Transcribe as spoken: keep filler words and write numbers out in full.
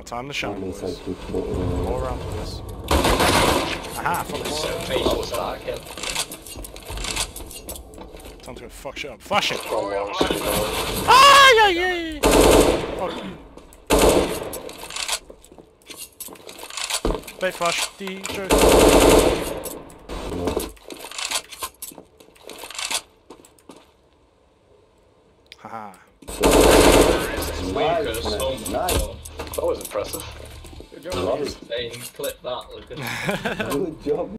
time to shine, boys. All around the place. Aha, fuck this. Facial start kill. Time to go fuck shit up. Flash it! Ah, yeah, yeah! Fuck you. Bait flash, D, Joe. Haha. Nice. Nice. That was impressive. Good job. Clip that, Lucas. Good job.